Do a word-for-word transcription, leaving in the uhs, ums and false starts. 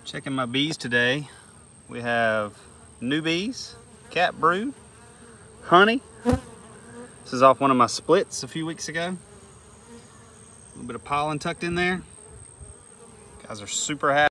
Checking my bees today. We have new bees, cat brood, honey. This is off one of my splits a few weeks ago. A little bit of pollen tucked in there. Guys are super happy.